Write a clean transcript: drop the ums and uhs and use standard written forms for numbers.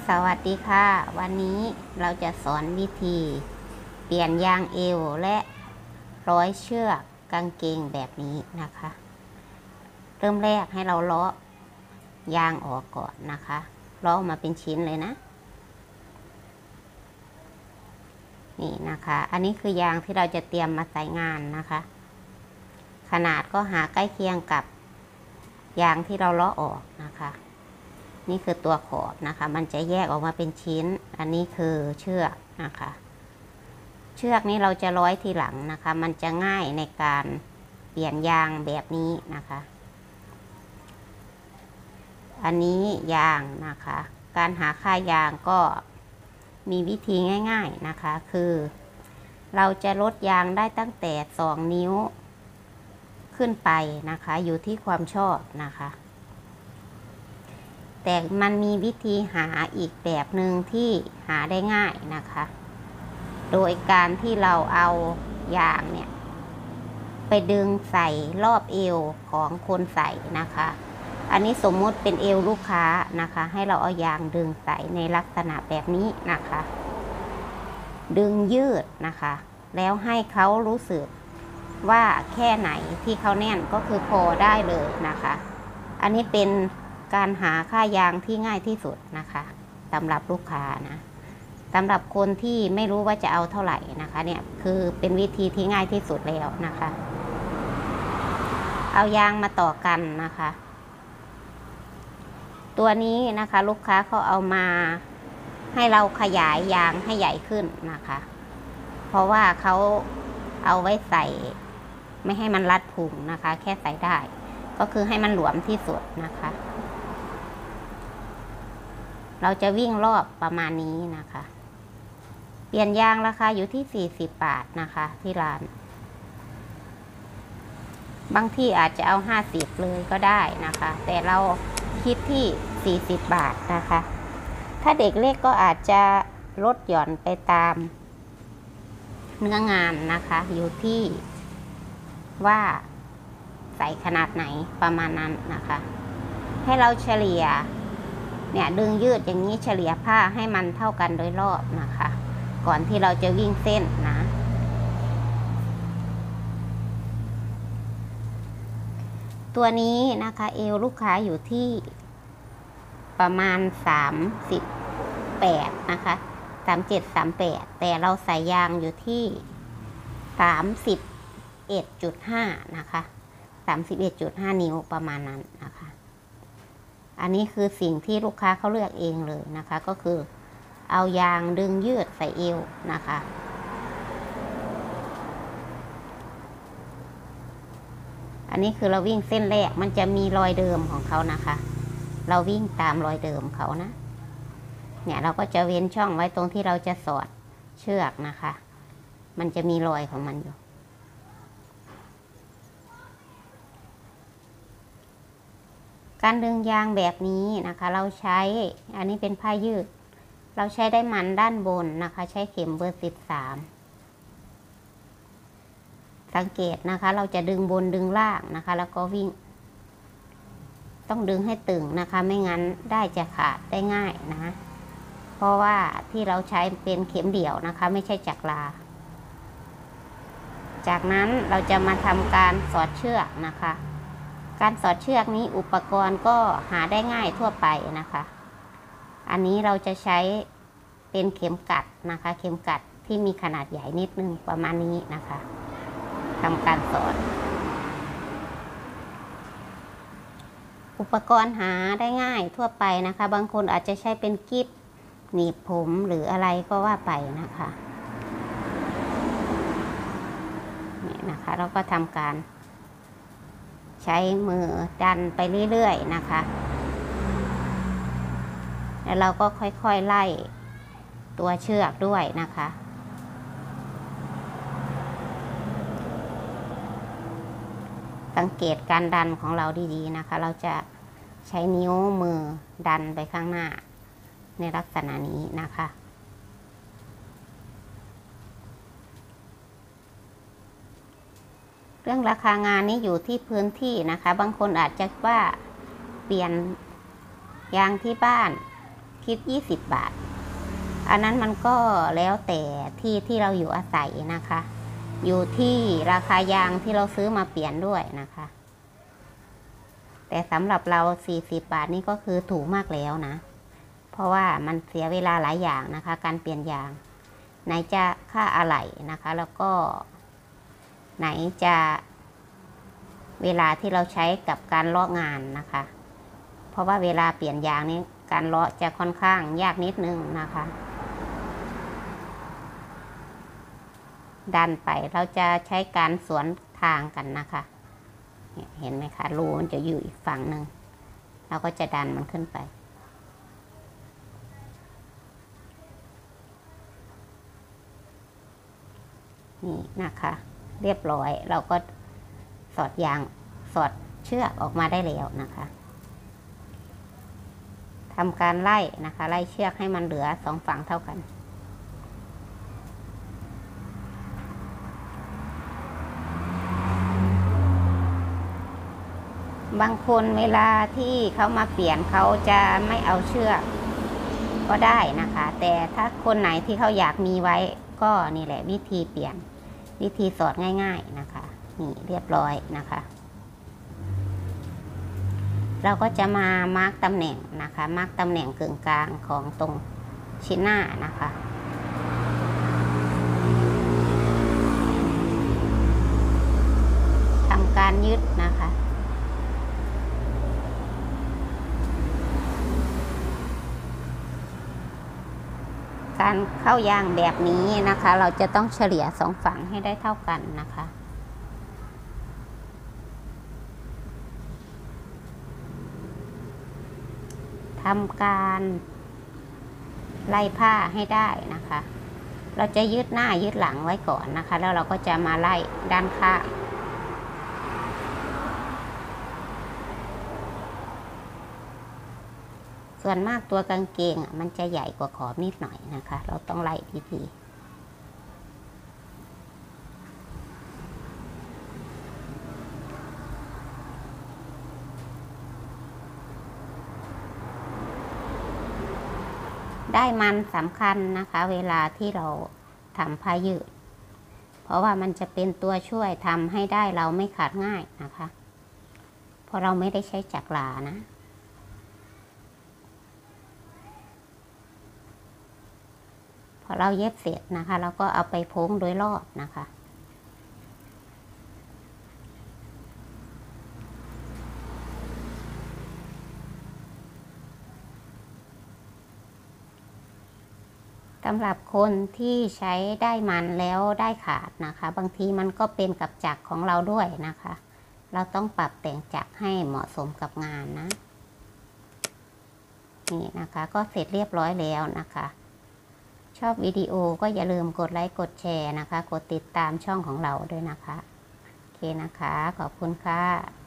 สวัสดีค่ะวันนี้เราจะสอนวิธีเปลี่ยนยางเอวและร้อยเชือกกางเกงแบบนี้นะคะเริ่มแรกให้เราเลาะยางออกก่อนนะคะเลาะมาเป็นชิ้นเลยนะนี่นะคะอันนี้คือยางที่เราจะเตรียมมาใส่งานนะคะขนาดก็หาใกล้เคียงกับยางที่เราเลาะออกนะคะนี่คือตัวขอบนะคะมันจะแยกออกมาเป็นชิ้นอันนี้คือเชือกนะคะเชือกนี้เราจะร้อยทีหลังนะคะมันจะง่ายในการเปลี่ยนยางแบบนี้นะคะอันนี้ยางนะคะการหาค่ายางก็มีวิธีง่ายๆนะคะคือเราจะลดยางได้ตั้งแต่2 นิ้วขึ้นไปนะคะอยู่ที่ความชอบนะคะแต่มันมีวิธีหาอีกแบบหนึ่งที่หาได้ง่ายนะคะโดยการที่เราเอายางเนี่ยไปดึงใส่รอบเอวของคนใส่นะคะอันนี้สมมติเป็นเอวลูกค้านะคะให้เราเอายางดึงใส่ในลักษณะแบบนี้นะคะดึงยืดนะคะแล้วให้เขารู้สึกว่าแค่ไหนที่เขาแน่นก็คือพอได้เลยนะคะอันนี้เป็นการหาค่ายางที่ง่ายที่สุดนะคะสำหรับลูกค้านะสำหรับคนที่ไม่รู้ว่าจะเอาเท่าไหร่นะคะเนี่ยคือเป็นวิธีที่ง่ายที่สุดแล้วนะคะเอายางมาต่อกันนะคะตัวนี้นะคะลูกค้าเขาเอามาให้เราขยายยางให้ใหญ่ขึ้นนะคะเพราะว่าเขาเอาไว้ใส่ไม่ให้มันรัดพุงนะคะแค่ใส่ได้ก็คือให้มันหลวมที่สุดนะคะเราจะวิ่งรอบประมาณนี้นะคะเปลี่ยนยางราคาอยู่ที่40 บาทนะคะที่ร้านบางที่อาจจะเอา50เลยก็ได้นะคะแต่เราคิดที่40 บาทนะคะถ้าเด็กเล็กก็อาจจะลดหย่อนไปตามเนื้องานนะคะอยู่ที่ว่าใส่ขนาดไหนประมาณนั้นนะคะให้เราเฉลี่ยเนี่ยดึงยืดอย่างนี้เฉลี่ยผ้าให้มันเท่ากันโดยรอบนะคะก่อนที่เราจะวิ่งเส้นนะตัวนี้นะคะเอวลูกค้าอยู่ที่ประมาณ38นะคะ37-38แต่เราใส่ยางอยู่ที่31.5นะคะ31.5 นิ้วประมาณนั้นนะคะอันนี้คือสิ่งที่ลูกค้าเขาเลือกเองเลยนะคะก็คือเอายางดึงยืดใส่เอวนะคะอันนี้คือเราวิ่งเส้นแรกมันจะมีรอยเดิมของเขานะคะเราวิ่งตามรอยเดิมเขานะเนี่ยเราก็จะเว้นช่องไว้ตรงที่เราจะสอดเชือกนะคะมันจะมีรอยของมันอยู่การดึงยางแบบนี้นะคะเราใช้อันนี้เป็นผ้ายืดเราใช้ได้มันด้านบนนะคะใช้เข็มเบอร์13สังเกตนะคะเราจะดึงบนดึงล่างนะคะแล้วก็วิ่งต้องดึงให้ตึงนะคะไม่งั้นได้จะขาดได้ง่ายนะเพราะว่าที่เราใช้เป็นเข็มเดี่ยวนะคะไม่ใช่จักราจากนั้นเราจะมาทำการสอดเชือกนะคะการสอดเชือกนี้อุปกรณ์ก็หาได้ง่ายทั่วไปนะคะอันนี้เราจะใช้เป็นเข็มกัดนะคะเข็มกัดที่มีขนาดใหญ่นิดนึงประมาณนี้นะคะทำการสอดอุปกรณ์หาได้ง่ายทั่วไปนะคะบางคนอาจจะใช้เป็นกิ๊บหนีบผมหรืออะไรก็ว่าไปนะคะนี่นะคะเราก็ทำการใช้มือดันไปเรื่อยๆนะคะแล้วเราก็ค่อยๆไล่ตัวเชือกด้วยนะคะสังเกตการดันของเราดีๆนะคะเราจะใช้นิ้วมือดันไปข้างหน้าในลักษณะนี้นะคะเรื่องราคางานนี้อยู่ที่พื้นที่นะคะบางคนอาจจะว่าเปลี่ยนยางที่บ้านคิด20 บาทอันนั้นมันก็แล้วแต่ที่เราอยู่อาศัยนะคะ อยู่ที่ราคายางที่เราซื้อมาเปลี่ยนด้วยนะคะแต่สำหรับเรา40 บาทนี่ก็คือถูกมากแล้วนะเพราะว่ามันเสียเวลาหลายอย่างนะคะการเปลี่ยนยางไหนจะค่าอะไหล่นะคะแล้วก็ไหนจะเวลาที่เราใช้กับการเลาะงานนะคะเพราะว่าเวลาเปลี่ยนยางนี้การเลาะจะค่อนข้างยากนิดนึงนะคะดันไปเราจะใช้การสวนทางกันนะคะเห็นไหมคะรูมันจะอยู่อีกฝั่งหนึ่งเราก็จะดันมันขึ้นไปนี่นะคะเรียบร้อยเราก็สอดยางสอดเชือกออกมาได้แล้วนะคะทำการไล่นะคะไล่เชือกให้มันเหลือ2 ฝั่งเท่ากันบางคนเวลาที่เขามาเปลี่ยนเขาจะไม่เอาเชือกก็ได้นะคะแต่ถ้าคนไหนที่เขาอยากมีไว้ก็นี่แหละวิธีเปลี่ยนวิธีสอดง่ายๆนะคะนี่เรียบร้อยนะคะเราก็จะมามาร์กตำแหน่งนะคะมาร์กตำแหน่งกึ่งกลางของตรงชิ้นหน้านะคะทำการยึดนะคะการเข้ายางแบบนี้นะคะเราจะต้องเฉลี่ย2 ฝั่งให้ได้เท่ากันนะคะทำการไล่ผ้าให้ได้นะคะเราจะยึดหน้ายึดหลังไว้ก่อนนะคะแล้วเราก็จะมาไล่ด้านข้างส่วนมากตัวกางเกงมันจะใหญ่กว่าขอบนิดหน่อยนะคะเราต้องไล่ดีๆได้มันสำคัญนะคะเวลาที่เราทำผ้ายืดเพราะว่ามันจะเป็นตัวช่วยทำให้ได้เราไม่ขาดง่ายนะคะเพราะเราไม่ได้ใช้จักรานะพอเราเย็บเสร็จนะคะเราก็เอาไปโพ้งโดยรอบนะคะสำหรับคนที่ใช้ได้มันแล้วได้ขาดนะคะบางทีมันก็เป็นกับจักรของเราด้วยนะคะเราต้องปรับแต่งจักรให้เหมาะสมกับงานนะนี่นะคะก็เสร็จเรียบร้อยแล้วนะคะชอบวิดีโอก็อย่าลืมกดไลค์กดแชร์นะคะกดติดตามช่องของเราด้วยนะคะโอเคนะคะขอบคุณค่ะ